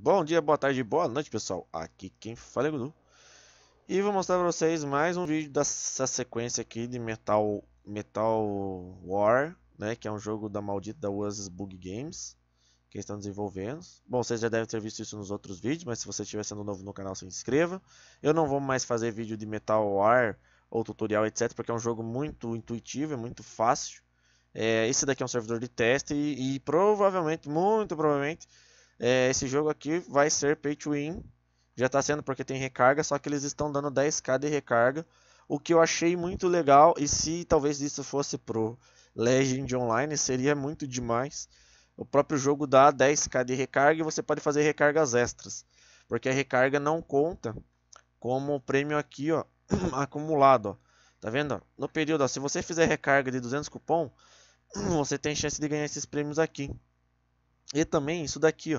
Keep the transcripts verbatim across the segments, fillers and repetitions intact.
Bom dia, boa tarde, boa noite, pessoal. Aqui quem fala é Gudu. E vou mostrar para vocês mais um vídeo dessa sequência aqui de Metal, Metal War, né? Que é um jogo da maldita da Oasis Bug Games, que eles estão desenvolvendo. Bom, vocês já devem ter visto isso nos outros vídeos, mas se você estiver sendo novo no canal, se inscreva. Eu não vou mais fazer vídeo de Metal War ou tutorial, etcétera, porque é um jogo muito intuitivo, é muito fácil. É, esse daqui é um servidor de teste e, e provavelmente, muito provavelmente, é, esse jogo aqui vai ser pay to win. Já está sendo porque tem recarga, só que eles estão dando dez k de recarga, o que eu achei muito legal. E se talvez isso fosse pro Legend Online, seria muito demais. O próprio jogo dá dez k de recarga e você pode fazer recargas extras, porque a recarga não conta como prêmio aqui, ó, acumulado, ó. Tá vendo? No período, ó, se você fizer recarga de duzentos cupom, você tem chance de ganhar esses prêmios aqui. E também isso daqui, ó.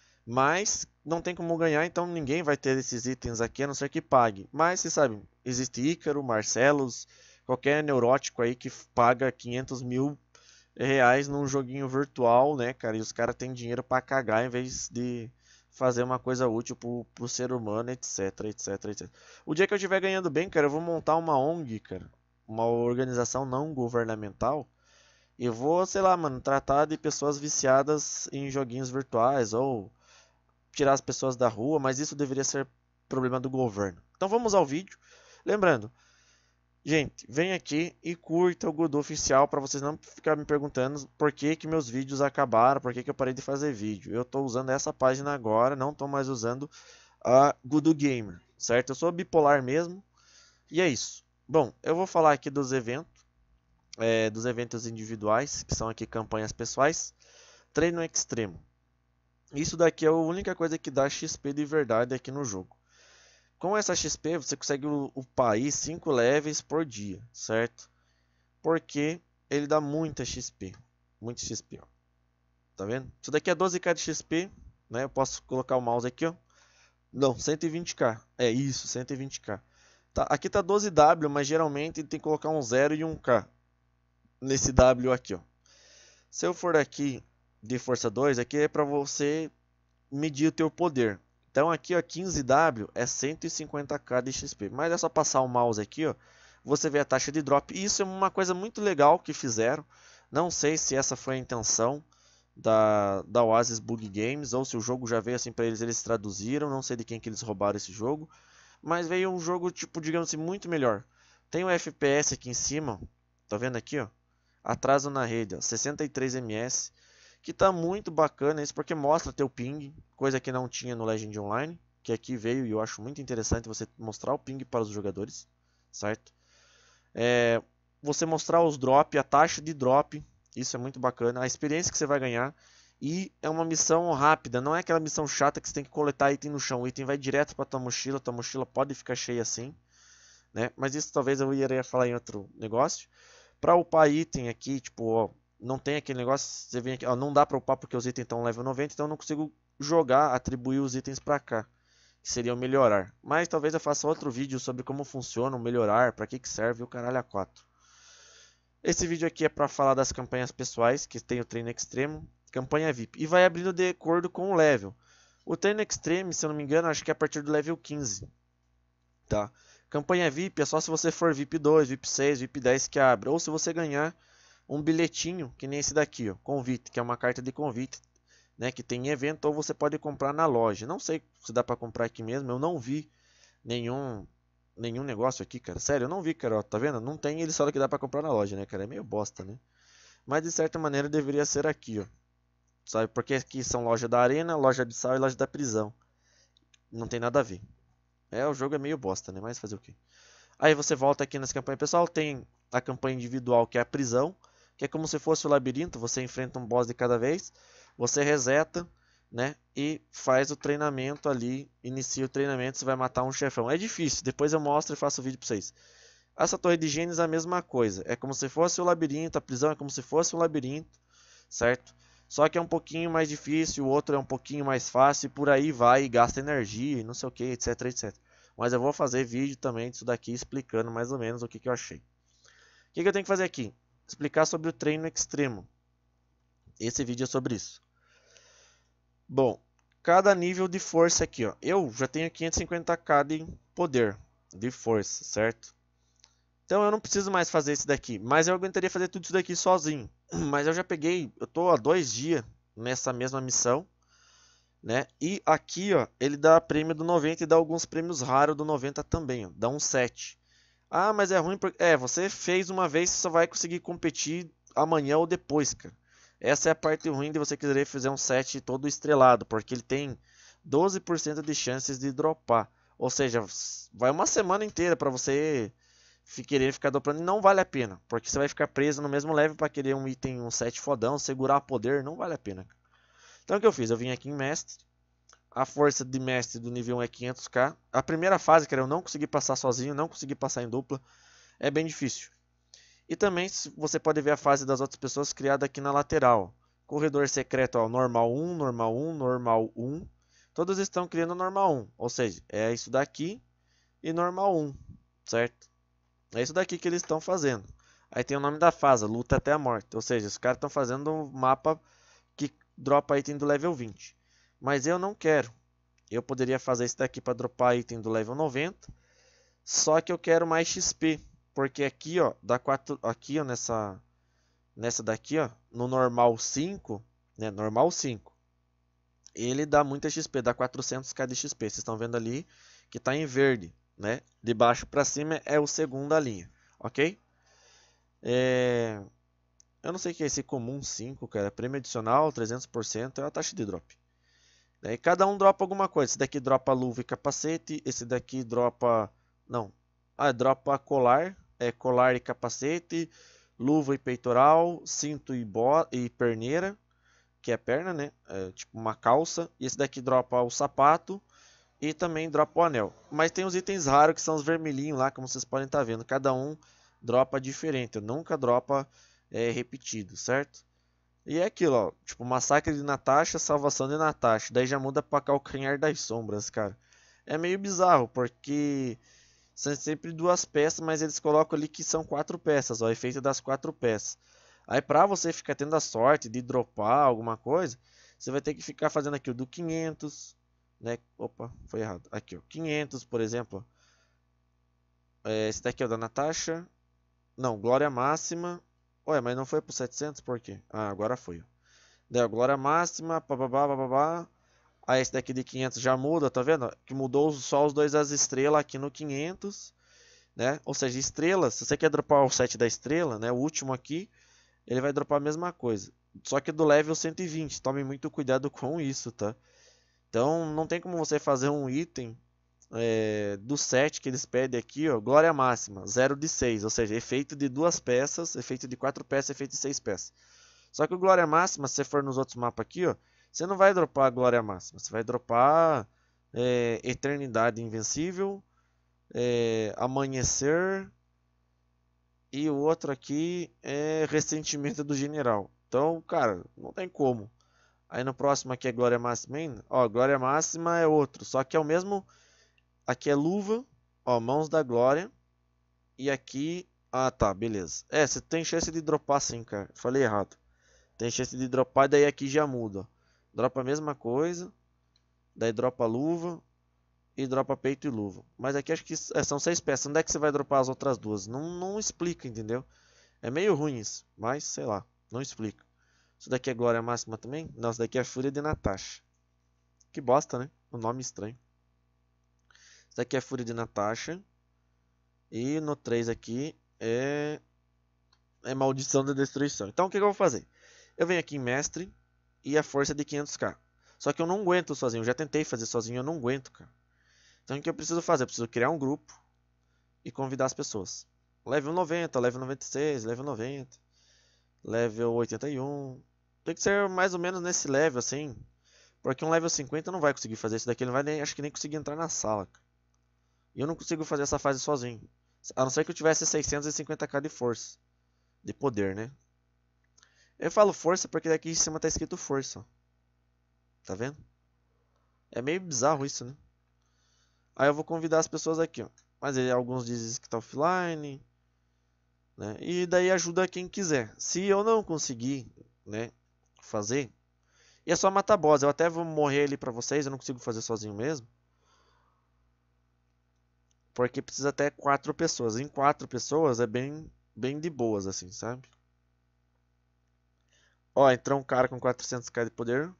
Mas não tem como ganhar, então ninguém vai ter esses itens aqui, a não ser que pague. Mas você sabe, existe Ícaro, Marcelos, qualquer neurótico aí que paga quinhentos mil reais num joguinho virtual, né, cara? E os caras têm dinheiro pra cagar em vez de fazer uma coisa útil pro, pro ser humano, etc, etc, etcétera. O dia que eu estiver ganhando bem, cara, eu vou montar uma O N G, cara. Uma organização não governamental. E vou, sei lá, mano, tratar de pessoas viciadas em joguinhos virtuais ou tirar as pessoas da rua, mas isso deveria ser problema do governo. Então vamos ao vídeo. Lembrando, gente, vem aqui e curta o Gudu Oficial para vocês não ficarem me perguntando por que que meus vídeos acabaram, por que que eu parei de fazer vídeo. Eu estou usando essa página agora, não estou mais usando a Gudu Gamer, certo? Eu sou bipolar mesmo e é isso. Bom, eu vou falar aqui dos eventos. É, dos eventos individuais, que são aqui campanhas pessoais, treino extremo. Isso daqui é a única coisa que dá X P de verdade aqui no jogo. Com essa X P você consegue upar aí cinco levels por dia, certo? Porque ele dá muita X P, muito X P, ó. Tá vendo? Isso daqui é doze k de X P, né? Eu posso colocar o mouse aqui, ó. Não, cento e vinte k. É isso, cento e vinte k. Tá, aqui tá doze W, mas geralmente tem que colocar um zero e um k nesse W aqui, ó. Se eu for aqui de força dois, aqui é para você medir o teu poder. Então aqui, ó, quinze W é cento e cinquenta k de X P. Mas é só passar o mouse aqui, ó, você vê a taxa de drop. E isso é uma coisa muito legal que fizeram. Não sei se essa foi a intenção da, da Oasis Bug Games ou se o jogo já veio assim para eles, eles traduziram. Não sei de quem que eles roubaram esse jogo, mas veio um jogo tipo, digamos assim, muito melhor. Tem o F P S aqui em cima, tá vendo aqui, ó? Atraso na rede, ó, sessenta e três ms, que tá muito bacana isso, porque mostra teu ping, coisa que não tinha no Legend Online, que aqui veio e eu acho muito interessante você mostrar o ping para os jogadores, certo? É, você mostrar os drop, a taxa de drop, isso é muito bacana, a experiência que você vai ganhar, e é uma missão rápida, não é aquela missão chata que você tem que coletar item no chão, o item vai direto para tua mochila, tua mochila pode ficar cheia assim, né? Mas isso talvez eu iria falar em outro negócio. Para upar item aqui, tipo, ó, não tem aquele negócio, você vem aqui, ó, não dá para upar porque os itens estão level noventa, então eu não consigo jogar, atribuir os itens para cá, que seria o melhorar. Mas talvez eu faça outro vídeo sobre como funciona o melhorar, para que que serve o caralho a quatro. Esse vídeo aqui é para falar das campanhas pessoais, que tem o treino extremo, campanha V I P, e vai abrindo de acordo com o level. O treino extremo, se eu não me engano, acho que é a partir do level quinze, tá? Campanha V I P é só se você for V I P dois, V I P seis, V I P dez que abre. Ou se você ganhar um bilhetinho, que nem esse daqui, ó, convite, que é uma carta de convite, né, que tem evento, ou você pode comprar na loja. Não sei se dá para comprar aqui mesmo, eu não vi nenhum nenhum negócio aqui, cara. Sério, eu não vi, cara, ó, tá vendo? Não tem, ele só que dá para comprar na loja, né, cara? É meio bosta, né? Mas de certa maneira deveria ser aqui, ó. Sabe? Porque aqui são loja da arena, loja de sal e loja da prisão. Não tem nada a ver. É, o jogo é meio bosta, né? Mas fazer o quê? Aí você volta aqui nas campanhas pessoal, tem a campanha individual que é a prisão, que é como se fosse o labirinto, você enfrenta um boss de cada vez, você reseta, né, e faz o treinamento ali, inicia o treinamento, você vai matar um chefão. É difícil, depois eu mostro e faço o vídeo pra vocês. Essa torre de Gênesis é a mesma coisa, é como se fosse o labirinto, a prisão é como se fosse um labirinto, certo? Só que é um pouquinho mais difícil, o outro é um pouquinho mais fácil, e por aí vai, e gasta energia, e não sei o que, etc, etcétera. Mas eu vou fazer vídeo também disso daqui, explicando mais ou menos o que, que eu achei. O que, que eu tenho que fazer aqui? Explicar sobre o treino extremo. Esse vídeo é sobre isso. Bom, cada nível de força aqui, ó. Eu já tenho quinhentos e cinquenta k de poder, de força, certo? Então eu não preciso mais fazer isso daqui, mas eu aguentaria fazer tudo isso daqui sozinho. Mas eu já peguei, eu tô há dois dias nessa mesma missão, né? E aqui, ó, ele dá prêmio do noventa e dá alguns prêmios raros do noventa também, ó. Dá um sete. Ah, mas é ruim porque... É, você fez uma vez, você só vai conseguir competir amanhã ou depois, cara. Essa é a parte ruim de você querer fazer um set todo estrelado, porque ele tem doze por cento de chances de dropar. Ou seja, vai uma semana inteira para você querer ficar dropando e não vale a pena, porque você vai ficar preso no mesmo level para querer um item, um set fodão, segurar poder, não vale a pena. Então o que eu fiz? Eu vim aqui em mestre, a força de mestre do nível um é quinhentos k. A primeira fase, que era eu não consegui passar sozinho, não consegui passar em dupla, é bem difícil. E também você pode ver a fase das outras pessoas criada aqui na lateral. Corredor secreto, ó, normal um, normal um, normal um. Todos estão criando normal um, ou seja, é isso daqui e normal um, certo? É isso daqui que eles estão fazendo. Aí tem o nome da fase, luta até a morte. Ou seja, os caras estão fazendo um mapa que dropa item do level vinte. Mas eu não quero. Eu poderia fazer isso daqui para dropar item do level noventa. Só que eu quero mais X P. Porque aqui, ó, dá quatro, aqui, ó, nessa, nessa daqui, ó, no normal cinco, né, normal cinco. Ele dá muita X P, dá quatrocentos k de X P. Vocês estão vendo ali que está em verde, né? De baixo para cima é o segunda linha, ok? É... Eu não sei o que é esse comum cinco, cara. Prêmio adicional, trezentos por cento é a taxa de drop. E cada um dropa alguma coisa. Esse daqui dropa luva e capacete. Esse daqui dropa... Não. Ah, dropa colar. É colar e capacete. Luva e peitoral. Cinto e, bo... e perneira. Que é perna, né? É tipo uma calça. E esse daqui dropa o sapato. E também dropa o anel. Mas tem os itens raros que são os vermelhinhos lá, como vocês podem estar vendo. Cada um dropa diferente. Nunca dropa é, repetido, certo? E é aquilo, ó. Tipo, massacre de Natasha, salvação de Natasha. Daí já muda pra calcanhar das sombras, cara. É meio bizarro, porque são sempre duas peças, mas eles colocam ali que são quatro peças, ó. Efeito das quatro peças. Aí pra você ficar tendo a sorte de dropar alguma coisa, você vai ter que ficar fazendo aqui o do quinhentos, né? Opa, foi errado. Aqui, ó. quinhentos, por exemplo. É, esse daqui é o da Natasha. Não, glória máxima. Ué, mas não foi pro setecentos, por quê? Ah, agora foi. Deu glória máxima, bababá, bababá. Aí esse daqui de quinhentos já muda, tá vendo? Que mudou só os dois as estrelas aqui no quinhentos, né? Ou seja, estrelas, se você quer dropar o set da estrela, né? O último aqui, ele vai dropar a mesma coisa. Só que do level cento e vinte, tome muito cuidado com isso, tá? Então, não tem como você fazer um item é, do set que eles pedem aqui, ó, glória máxima, zero de seis, ou seja, efeito de duas peças, efeito de quatro peças, efeito de seis peças. Só que o glória máxima, se você for nos outros mapas aqui, ó, você não vai dropar a glória máxima, você vai dropar é, eternidade invencível, é, amanhecer e o outro aqui é ressentimento do general. Então, cara, não tem como. Aí no próximo aqui é glória máxima ainda. Ó, glória máxima é outro, só que é o mesmo. Aqui é luva, ó, mãos da glória. E aqui, ah tá, beleza. É, você tem chance de dropar sim, cara. Falei errado. Tem chance de dropar, daí aqui já muda. Dropa a mesma coisa. Daí dropa luva. E dropa peito e luva. Mas aqui acho que é, são seis peças. Onde é que você vai dropar as outras duas? Não, não explica, entendeu? É meio ruim isso. Mas, sei lá, não explica. Isso daqui é glória máxima também? Não, isso daqui é fúria de Natasha. Que bosta, né? O nome estranho. Isso daqui é fúria de Natasha. E no três aqui é... É maldição da destruição. Então o que, que eu vou fazer? Eu venho aqui em mestre. E a força é de quinhentos k. Só que eu não aguento sozinho. Eu já tentei fazer sozinho, eu não aguento, cara. Então o que eu preciso fazer? Eu preciso criar um grupo e convidar as pessoas. Level noventa, level noventa e seis, level noventa, level oitenta e um. Tem que ser mais ou menos nesse level assim. Porque um level cinquenta não vai conseguir fazer isso daqui. Ele não vai nem, acho que nem conseguir entrar na sala. E eu não consigo fazer essa fase sozinho. A não ser que eu tivesse seiscentos e cinquenta k de força. De poder, né? Eu falo força porque daqui em cima tá escrito força. Tá vendo? É meio bizarro isso, né? Aí eu vou convidar as pessoas aqui, ó. Mas aí, alguns dizem que tá offline, né? E daí ajuda quem quiser. Se eu não conseguir, né, fazer, E é só matar boss. Eu até vou morrer ali pra vocês. Eu não consigo fazer sozinho mesmo. Porque precisa até quatro pessoas. Em quatro pessoas é bem, bem de boas assim, sabe? Ó, entrou um cara com quatrocentos k de poder.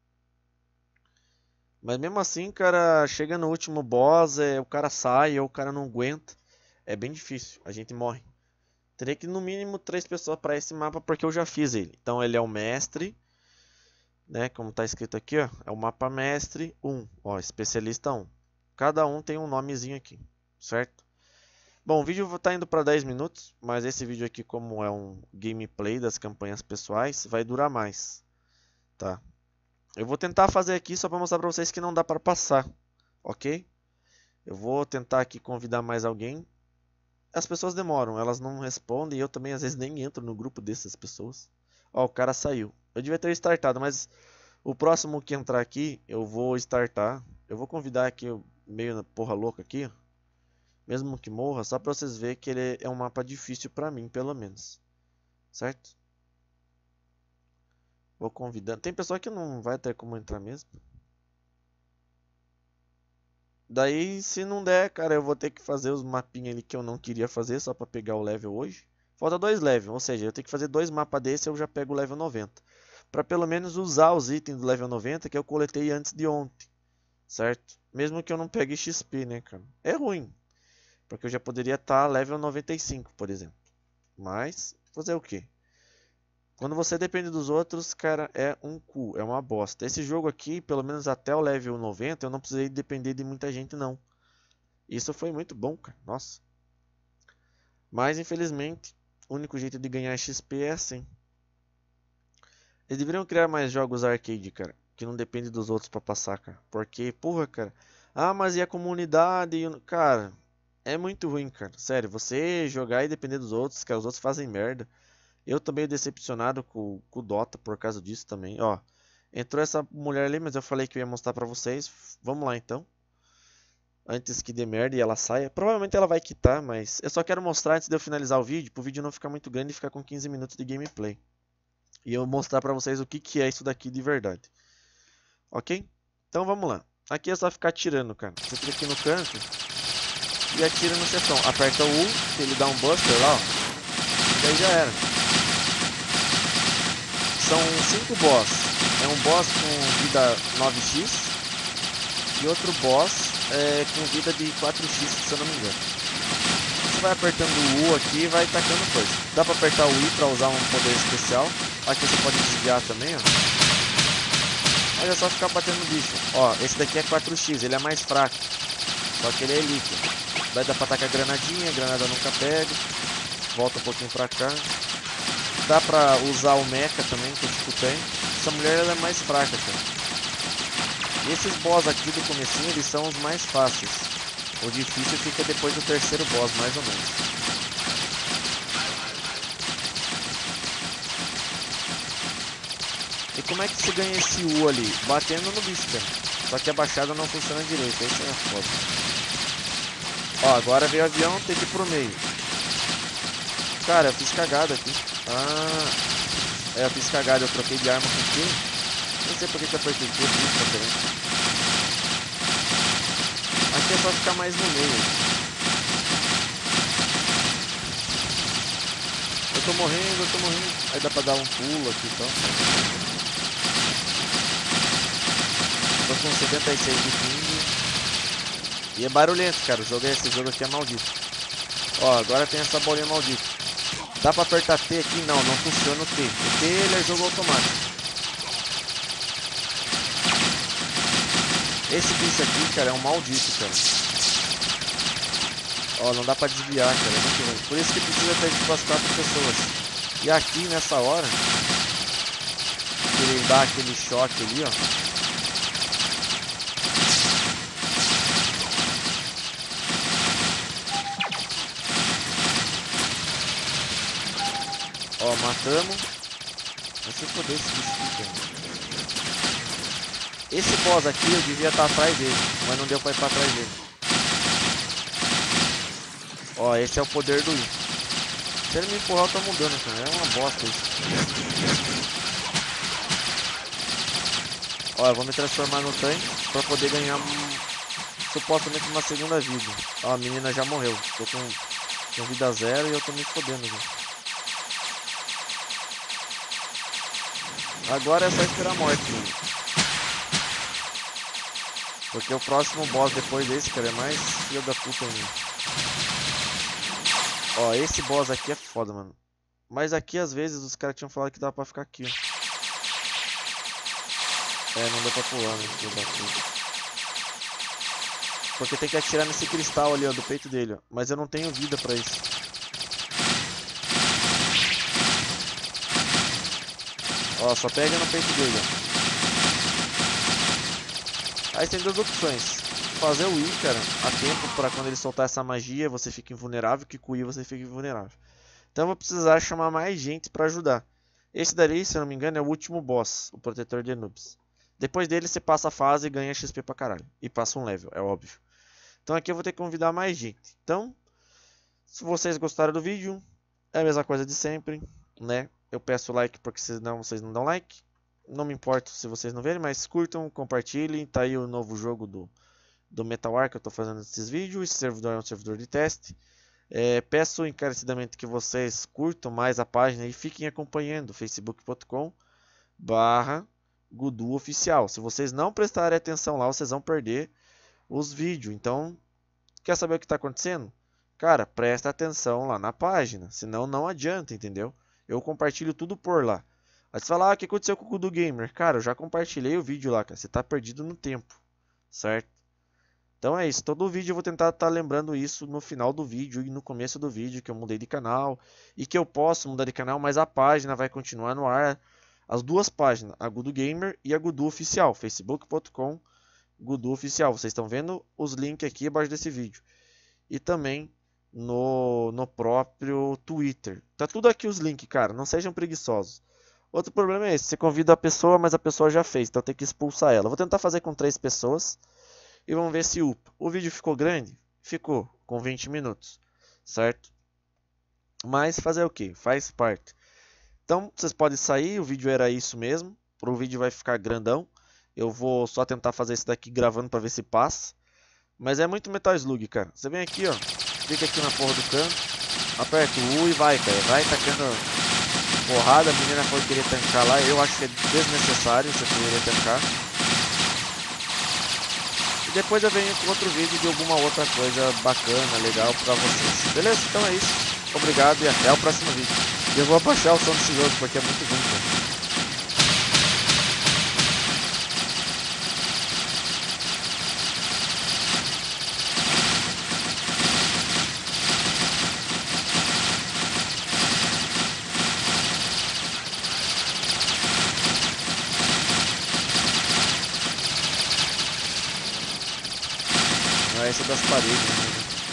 Mas mesmo assim, cara, chega no último boss, é, o cara sai ou o cara não aguenta. É bem difícil, a gente morre. Teria que no mínimo três pessoas para esse mapa porque eu já fiz ele. Então ele é o mestre, né? Como tá escrito aqui, ó, é o mapa mestre um, ó, especialista um. Cada um tem um nomezinho aqui, certo? Bom, o vídeo está indo para dez minutos, mas esse vídeo aqui, como é um gameplay das campanhas pessoais, vai durar mais, tá? Eu vou tentar fazer aqui só para mostrar para vocês que não dá para passar, ok? Eu vou tentar aqui convidar mais alguém. As pessoas demoram, elas não respondem e eu também às vezes nem entro no grupo dessas pessoas. Ó, o cara saiu. Eu devia ter startado, mas o próximo que entrar aqui, eu vou startar. Eu vou convidar aqui, meio na porra louca aqui, mesmo que morra, só para vocês verem que ele é um mapa difícil para mim, pelo menos. Certo? Vou convidando. Tem pessoa que não vai ter como entrar mesmo. Daí, se não der, cara, eu vou ter que fazer os mapinhos ali que eu não queria fazer, só pra pegar o level hoje. Falta dois levels, ou seja, eu tenho que fazer dois mapas desse, eu já pego o level noventa. Pra pelo menos usar os itens do level noventa que eu coletei antes de ontem. Certo? Mesmo que eu não pegue X P, né, cara? É ruim. Porque eu já poderia estar level noventa e cinco, por exemplo. Mas, fazer o quê? Quando você depende dos outros, cara, é um cu, é uma bosta. Esse jogo aqui, pelo menos até o level noventa, eu não precisei depender de muita gente, não. Isso foi muito bom, cara, nossa. Mas, infelizmente, o único jeito de ganhar X P é assim. Eles deveriam criar mais jogos arcade, cara, que não depende dos outros pra passar, cara. Porque, porra, cara, ah, mas e a comunidade? Cara, é muito ruim, cara, sério. Você jogar e depender dos outros, cara, os outros fazem merda. Eu tô meio decepcionado com, com o Dota por causa disso também. Ó, entrou essa mulher ali, mas eu falei que eu ia mostrar pra vocês. Vamos lá então. Antes que dê merda e ela saia. Provavelmente ela vai quitar, mas eu só quero mostrar antes de eu finalizar o vídeo, pro vídeo não ficar muito grande e ficar com quinze minutos de gameplay. E eu mostrar pra vocês o que, que é isso daqui de verdade. Ok? Então vamos lá. Aqui é só ficar atirando, cara. Você clica aqui no canto e atira no chefão. Aperta o U, que ele dá um buster lá, ó. E aí já era. São cinco boss. É um boss com vida nove x e outro boss é, com vida de quatro x, se eu não me engano. Você vai apertando o U aqui e vai tacando coisa. Dá pra apertar o I pra usar um poder especial. Aqui você pode desviar também, ó. Mas é só ficar batendo no bicho. Ó, esse daqui é quatro x, ele é mais fraco. Só que ele é líquido. Daí dá pra tacar granadinha, a granada nunca pega. Volta um pouquinho pra cá. Dá pra usar o mecha também, que eu tipo tem. Essa mulher ela é mais fraca, cara. E esses boss aqui do comecinho, eles são os mais fáceis. O difícil fica depois do terceiro boss, mais ou menos. E como é que se ganha esse U ali? Batendo no bicho, cara. Só que a baixada não funciona direito, isso é foda. Ó, agora veio o avião, tem que ir pro meio. Cara, eu fiz cagada aqui. Ah, é, eu fiz cagada, eu troquei de arma com Q. Não sei porque que eu apertei Q, isso tá diferente. Aqui é só ficar mais no meio. Eu tô morrendo, eu tô morrendo. Aí dá pra dar um pulo aqui e tal. Tô com setenta e seis de ping. E é barulhento, cara. O jogo é, esse jogo aqui é maldito. Ó, agora tem essa bolinha maldita. Dá pra apertar T aqui? Não, não funciona o T. O T ele é jogo automático. Esse bicho aqui, cara, é um maldito, cara. Ó, não dá pra desviar, cara. É muito ruim. Por isso que precisa ter tipo as quatro pessoas. E aqui, nessa hora, ele dá aquele choque ali, ó. Ó, matamos. Vai se foder esse bicho aqui, cara. Esse boss aqui eu devia estar atrás dele, mas não deu pra ir pra trás dele. Ó, esse é o poder do I. Se ele me empurrar eu tô mudando, cara. É uma bosta isso. Ó, eu vou me transformar no tanque pra poder ganhar um, supostamente uma segunda vida. Ó, a menina já morreu. Tô com, com vida zero e eu tô me fodendo, viu? Agora é só esperar a morte, viu? Porque o próximo boss depois desse, cara, é mais filho da puta ainda. Ó, esse boss aqui é foda, mano. Mas aqui, às vezes, os caras tinham falado que dava pra ficar aqui, ó. É, não deu pra pular, né, filho da puta. Porque tem que atirar nesse cristal ali, ó, do peito dele, ó. Mas eu não tenho vida pra isso. Ó, só pega no peito dele, ó. Aí tem duas opções. Fazer o I, cara, a tempo pra quando ele soltar essa magia você fica invulnerável, que com o I você fica invulnerável. Então eu vou precisar chamar mais gente pra ajudar. Esse daí, se eu não me engano, é o último boss, o protetor de Anubis. Depois dele você passa a fase e ganha X P pra caralho. E passa um level, é óbvio. Então aqui eu vou ter que convidar mais gente. Então, se vocês gostaram do vídeo, é a mesma coisa de sempre, né? Eu peço like porque senão vocês não dão like. Não me importo se vocês não verem, mas curtam, compartilhem. Tá aí o novo jogo do, do Metal War que eu tô fazendo esses vídeos. Esse servidor é um servidor de teste. É, peço encarecidamente que vocês curtam mais a página e fiquem acompanhando facebook ponto com barra Gudu Oficial. Se vocês não prestarem atenção lá, vocês vão perder os vídeos. Então, quer saber o que está acontecendo? Cara, presta atenção lá na página, senão não adianta, entendeu? Eu compartilho tudo por lá. Aí você fala, ah, o que aconteceu com o Gudu Gamer? Cara, eu já compartilhei o vídeo lá, cara. Você tá perdido no tempo, certo? Então é isso. Todo vídeo eu vou tentar estar tá lembrando isso no final do vídeo e no começo do vídeo, que eu mudei de canal. E que eu posso mudar de canal, mas a página vai continuar no ar. As duas páginas, a Gudu Gamer e a Gudu Oficial. facebook ponto com Gudu Oficial. Vocês estão vendo os links aqui abaixo desse vídeo. E também no, no próprio Twitter. Tá tudo aqui os links, cara. Não sejam preguiçosos. Outro problema é esse, você convida a pessoa, mas a pessoa já fez, então tem que expulsar ela. Vou tentar fazer com três pessoas e vamos ver se upa. O vídeo ficou grande? Ficou, com vinte minutos, certo? Mas fazer o que? Faz parte. Então, vocês podem sair, o vídeo era isso mesmo, o vídeo vai ficar grandão. Eu vou só tentar fazer isso daqui gravando para ver se passa. Mas é muito Metal Slug, cara. Você vem aqui, ó, fica aqui na porra do canto, aperta o U e vai, cara, vai tacando porrada. A menina foi querer tancar lá, eu acho que é desnecessário você querer tancar. E depois eu venho com outro vídeo de alguma outra coisa bacana, legal pra vocês. Beleza? Então é isso. Obrigado e até o próximo vídeo. E eu vou abaixar o som desse jogo porque é muito ruim, cara. Essa das paredes, né?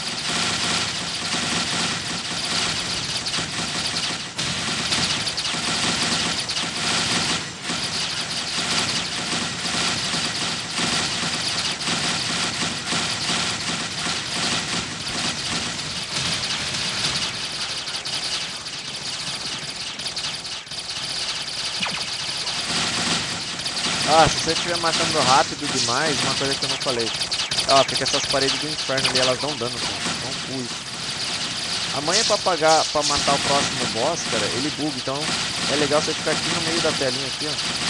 Ah, se você estiver matando rápido demais, uma coisa que eu não falei. Ó, porque essas paredes do inferno ali, elas dão dano, cara. Não cu isso. Amanhã pra pagar, pra matar o próximo boss, cara, ele buga. Então é legal você ficar aqui no meio da telinha aqui, ó.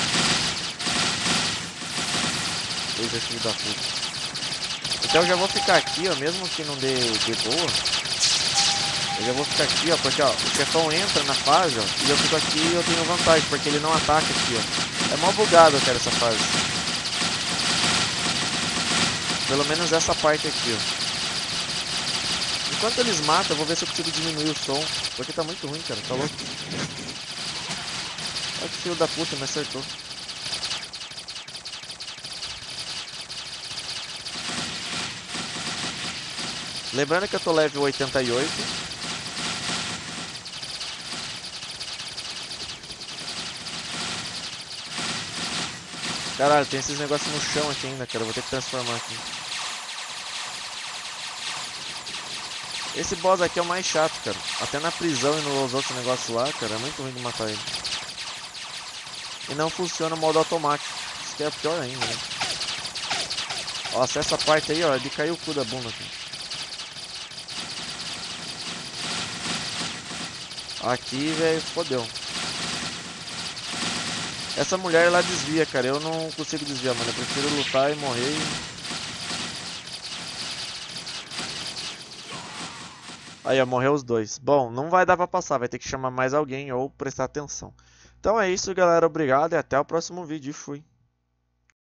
Coisa filho da puta. Então eu já vou ficar aqui, ó, mesmo que não dê de boa. Eu já vou ficar aqui, ó, porque ó, o chefão entra na fase, ó, e eu fico aqui e eu tenho vantagem, porque ele não ataca aqui, ó. É mó bugado, cara, essa fase. Pelo menos essa parte aqui, ó. Enquanto eles matam, eu vou ver se eu consigo diminuir o som. Porque tá muito ruim, cara. Tá louco? Olha que filho da puta, me acertou. Lembrando que eu tô level oitenta e oito. Caralho, tem esses negócios no chão aqui ainda, cara. Eu vou ter que transformar aqui. Esse boss aqui é o mais chato, cara. Até na prisão e nos outros negócios lá, cara, é muito ruim de matar ele. E não funciona o modo automático. que é pior ainda, né? Nossa, essa parte aí, ó, de cair o cu da bunda aqui. Aqui, velho, fodeu. Essa mulher, ela desvia, cara. Eu não consigo desviar, mano. Eu prefiro lutar e morrer. Aí, ó, morreu os dois. Bom, não vai dar pra passar. Vai ter que chamar mais alguém ou prestar atenção. Então é isso, galera. Obrigado e até o próximo vídeo. Fui.